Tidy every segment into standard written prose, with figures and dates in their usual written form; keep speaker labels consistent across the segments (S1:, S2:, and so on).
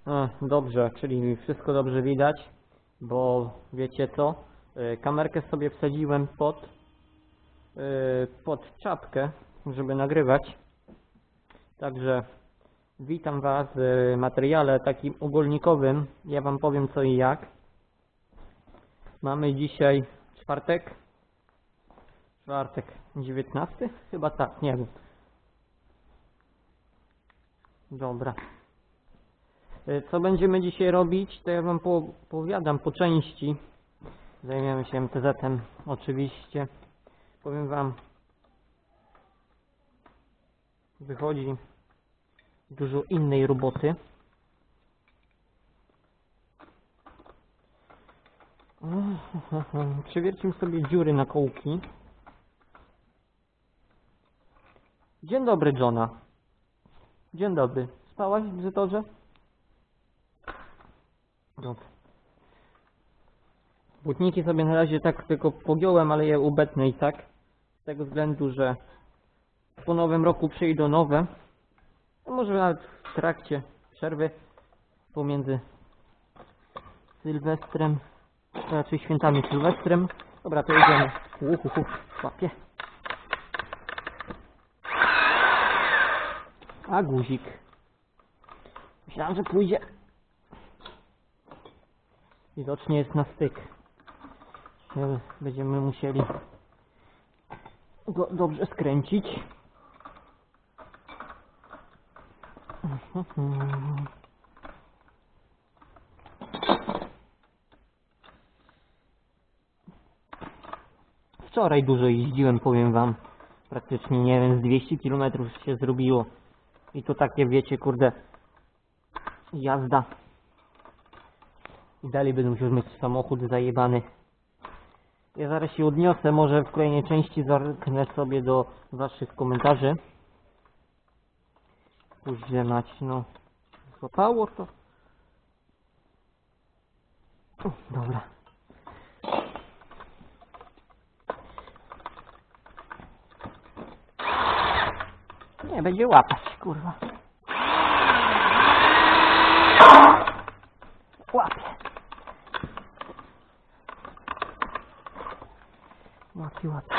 S1: Dobrze, czyli wszystko dobrze widać, bo wiecie co? Kamerkę sobie wsadziłem pod czapkę, żeby nagrywać. Także witam Was w materiale takim ogólnikowym. Ja Wam powiem co i jak. Mamy dzisiaj czwartek 19? Chyba tak, nie wiem. Dobra. Co będziemy dzisiaj robić, to ja Wam powiadam po części. Zajmiemy się MTZ-em oczywiście. Powiem Wam, wychodzi dużo innej roboty. Przewiercimy sobie dziury na kołki. Dzień dobry, Johna. Dzień dobry. Spałaś w Zetorze? Dobrze. Butniki sobie na razie tak tylko pogiąłem, ale je ubetnę i tak. Z tego względu, że po nowym roku przyjdą nowe. A może nawet w trakcie przerwy pomiędzy Sylwestrem, raczej świętami Sylwestrem. Dobra, to jedziemy. Łapie. A guzik. Myślałem, że pójdzie. Widocznie jest na styk. Będziemy musieli go dobrze skręcić. Wczoraj dużo jeździłem, powiem Wam. Praktycznie, nie wiem, z 200 km się zrobiło. I to takie, wiecie, kurde, jazda. I dalej będę musiał mieć samochód zajebany. Ja zaraz się odniosę, może w kolejnej części zerknę sobie do Waszych komentarzy. Później mać, no, złapało to. Dobra. Nie, będzie łapać, kurwa. Łapie. Łapie.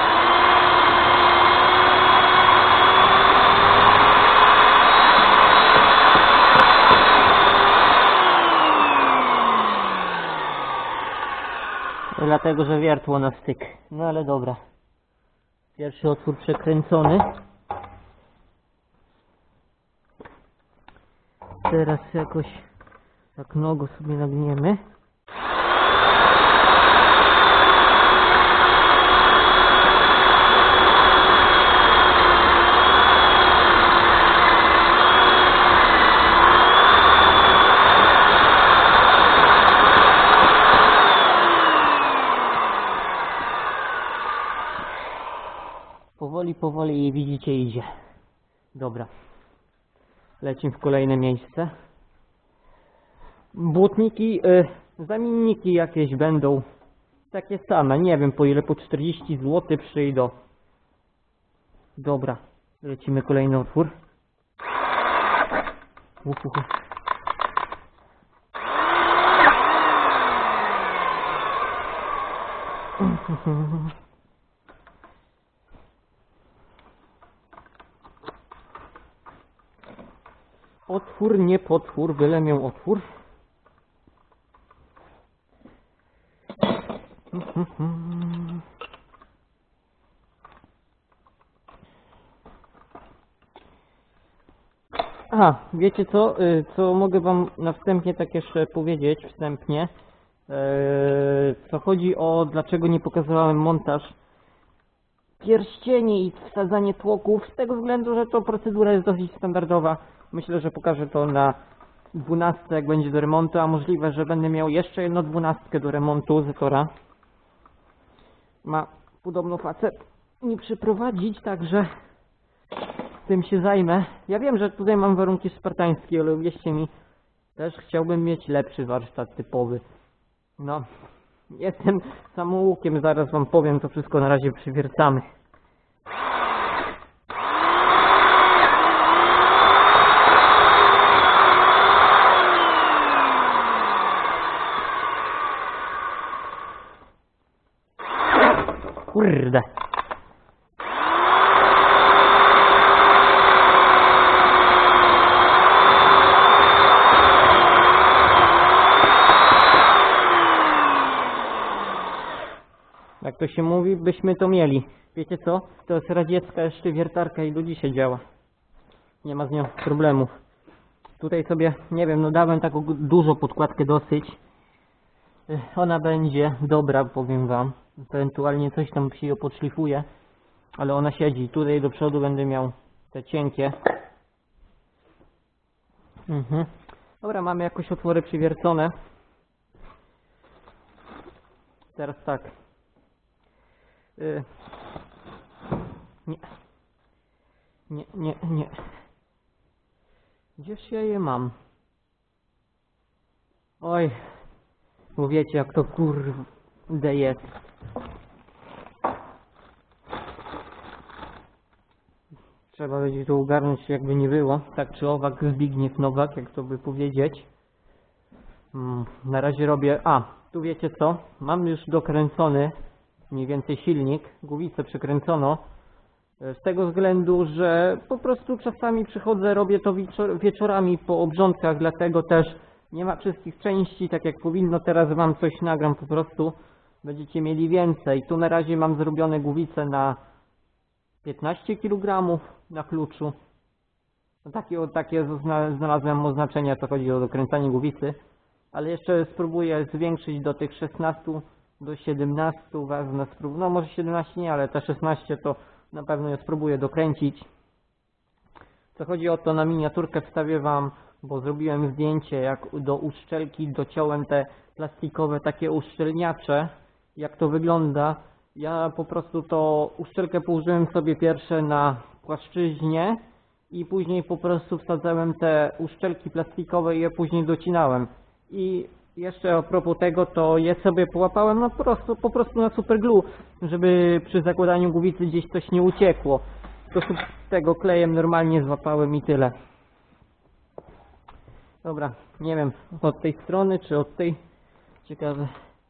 S1: Dlatego, że wiertło na styk. No ale dobra. Pierwszy otwór przekręcony. Teraz jakoś tak nogą sobie nagniemy. Powoli i widzicie idzie. Dobra. Lecimy w kolejne miejsce. Błotniki, zamienniki jakieś będą takie same. Nie wiem po ile, po 40 zł przyjdą. Dobra. Lecimy kolejny otwór. Otwór, nie potwór, byle miał otwór. Aha, wiecie co? Co mogę Wam na wstępie tak jeszcze powiedzieć, wstępnie. Co chodzi o dlaczego nie pokazywałem montaż pierścieni i wsadzanie tłoków, z tego względu, że to procedura jest dosyć standardowa. Myślę, że pokażę to na 12, jak będzie do remontu, a możliwe, że będę miał jeszcze jedną 12 do remontu Zetora. Ma podobno facet mi przyprowadzić, także tym się zajmę. Ja wiem, że tutaj mam warunki spartańskie, ale uwierzcie mi, też chciałbym mieć lepszy warsztat typowy. No, jestem samoukiem, zaraz Wam powiem, to wszystko na razie przywiercamy. Kurde. Jak to się mówi, byśmy to mieli. Wiecie co? To jest radziecka jeszcze wiertarka i do dzisiaj działa. Nie ma z nią problemów. Tutaj sobie, nie wiem, no dałem taką dużą podkładkę dosyć. Ona będzie dobra, powiem wam. Ewentualnie coś tam się ją podszlifuje. Ale ona siedzi. Tutaj do przodu będę miał te cienkie. Dobra, mamy jakoś otwory przywiercone. Teraz tak. Nie. Gdzież ja je mam? Oj, bo wiecie jak to kurde jest. Trzeba będzie to ogarnąć jakby nie było. Tak czy owak, Zbigniew Nowak, jak to by powiedzieć. Na razie robię... tu wiecie co? Mam już dokręcony mniej więcej silnik. Głowicę przekręcono. Z tego względu, że po prostu czasami przychodzę, robię to wieczorami po obrządkach, dlatego też nie ma wszystkich części, tak jak powinno. Teraz wam coś nagram po prostu, będziecie mieli więcej. Tu na razie mam zrobione głowice na 15 kg na kluczu. Takie znalazłem oznaczenia, co chodzi o dokręcanie głowicy, ale jeszcze spróbuję zwiększyć do tych 16, do 17, wezmę no może 17 nie, ale te 16 to na pewno ja spróbuję dokręcić. Co chodzi o to, na miniaturkę wstawię wam, bo zrobiłem zdjęcie, jak do uszczelki dociąłem te plastikowe takie uszczelniacze, jak to wygląda. Ja po prostu to uszczelkę położyłem sobie pierwsze na płaszczyźnie i później po prostu wsadzałem te uszczelki plastikowe i je później docinałem. I jeszcze a propos tego, to je sobie połapałem po prostu na superglue, żeby przy zakładaniu głowicy gdzieś coś nie uciekło. Po prostu tego klejem normalnie złapałem i tyle. Dobra, nie wiem, od tej strony czy od tej? Ciekawe.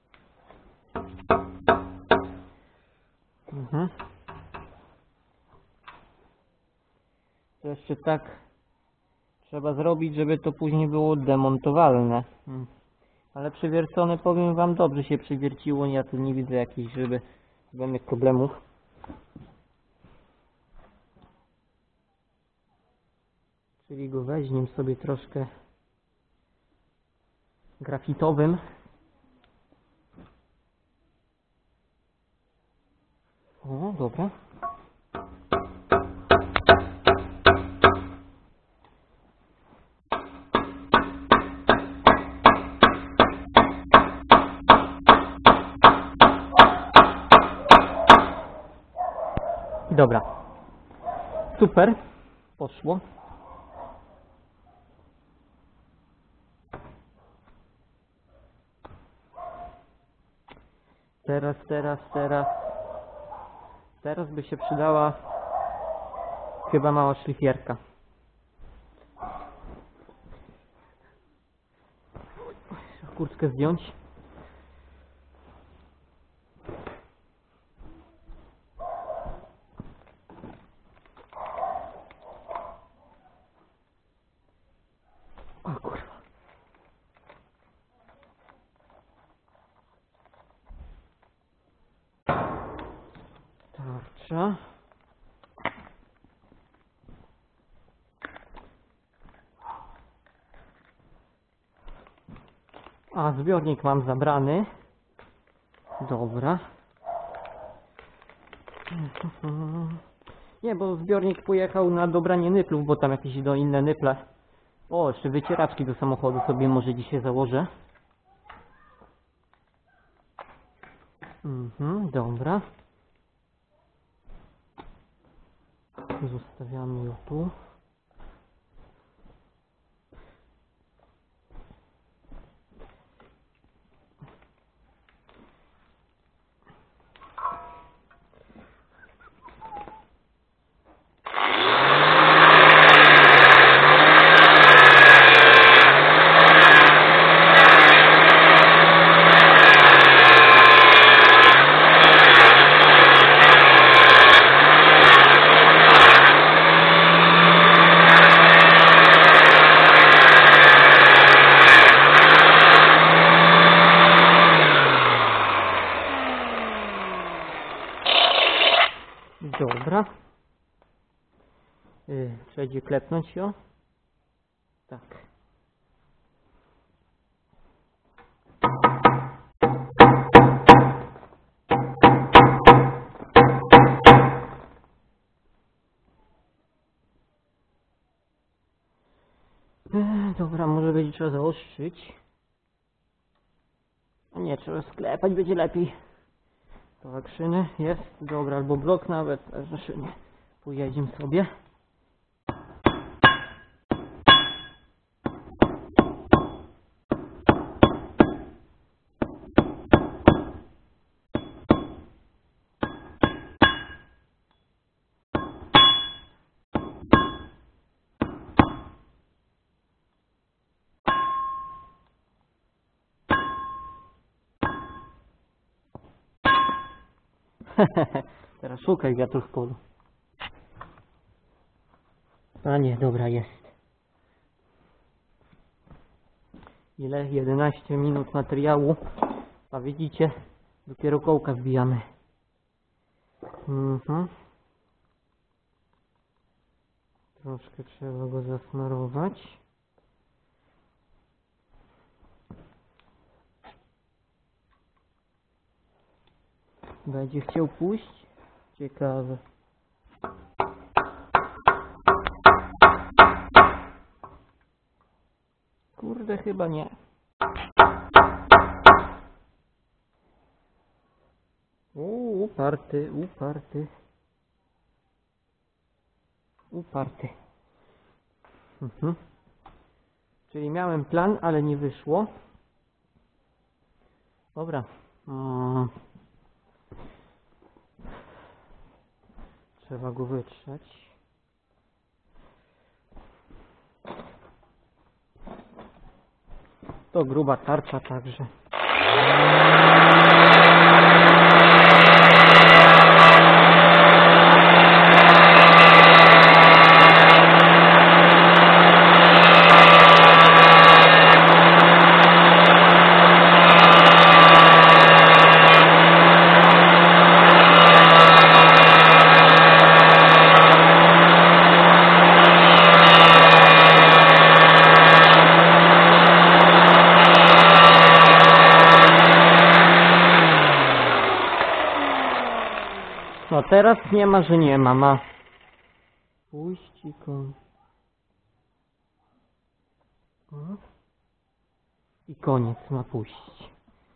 S1: To jeszcze tak trzeba zrobić, żeby to później było demontowalne. Ale przywiercone, powiem wam, dobrze się przywierciło. Ja tu nie widzę jakichś żadnych problemów. Czyli go weźmiemy sobie troszkę grafitowym. O, dobra. Dobra. Super. Poszło. Teraz by się przydała chyba mała szlifierka. Kurtkę zdjąć. O kurwa. Tarcza. A zbiornik mam zabrany. Dobra. Nie, bo zbiornik pojechał na dobranie nyplów, bo tam jakieś inne nyple. O, jeszcze wycieraczki do samochodu sobie może dzisiaj założę. Dobra. Zostawiamy ją tu. Przejdzie klepnąć ją. Tak. Dobra, może będzie trzeba zaostrzyć. Nie, trzeba sklepać, będzie lepiej. Kawałek szyny jest, dobra, albo blok nawet, też na szynie. Pojedziemy sobie. Teraz szukaj wiatru w polu. A nie, dobra, jest. Ile? 11 minut materiału. A widzicie? Dopiero kołka zbijamy. Troszkę trzeba go zasmarować. Będzie chciał pójść? Ciekawe. Kurde, chyba nie. Uparty, uparty. Uparty. Czyli miałem plan, ale nie wyszło. Dobra. Trzeba go wytrzeć. To gruba tarcza także. No teraz nie ma, że nie ma, ma. Puść i koniec. I koniec ma puścić.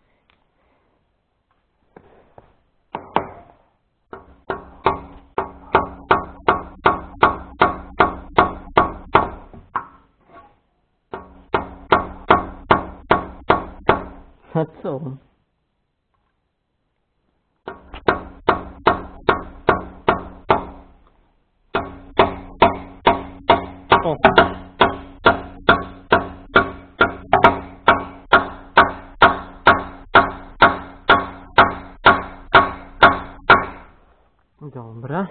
S1: A co? O. Dobra.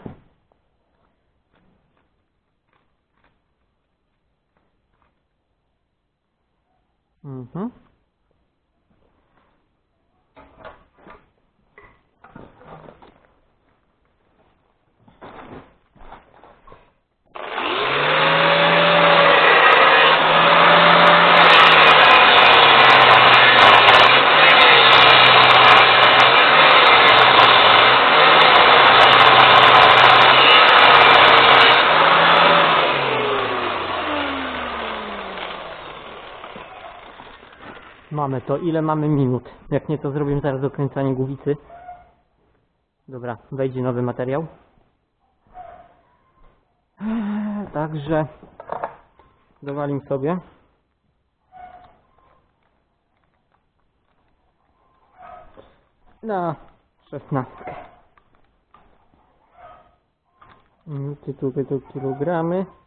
S1: Mamy to. Ile mamy minut? Jak nie, to zrobimy zaraz dokręcanie głowicy. Dobra, wejdzie nowy materiał. Także dowalim sobie. Na 16. Minuty tutaj to kilogramy.